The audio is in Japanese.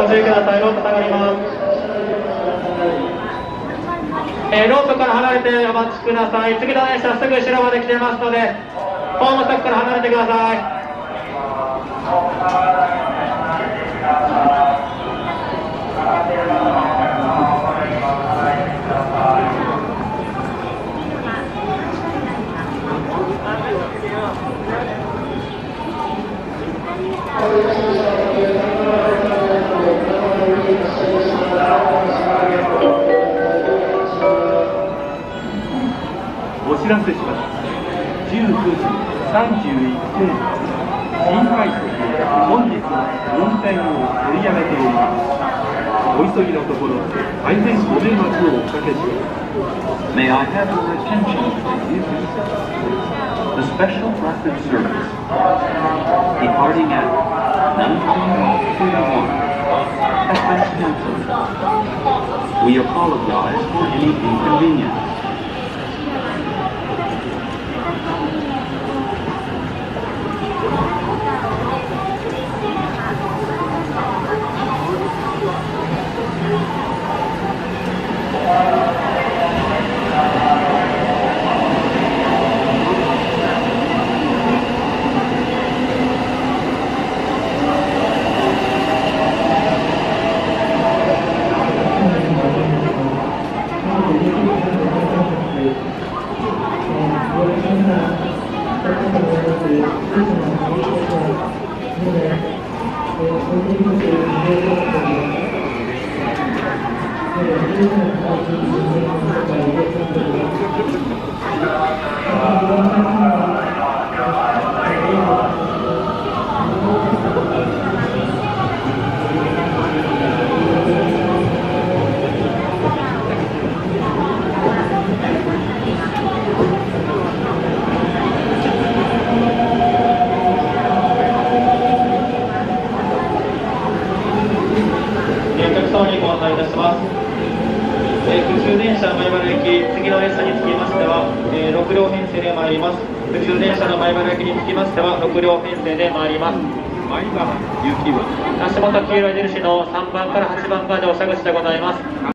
注意ください。ロープ下がります。ロープから離れてお待ちください。次の電車すぐ後ろまで来てますので、ホーム柵から離れてください。 お知らせします。19時31分、新快速本日運転を取りやめております。お急ぎのところ大変ご迷惑をおかけします。May I have your attention, please? The special rapid service departing at 19:31 has been canceled. We apologize for any inconvenience.普通電車米原駅、次の列車につきましては、6両編成で参ります。普通電車の米原駅につきましては6両編成で参ります。 米原行きは足元黄色い印の3番から8番までお車口でございます。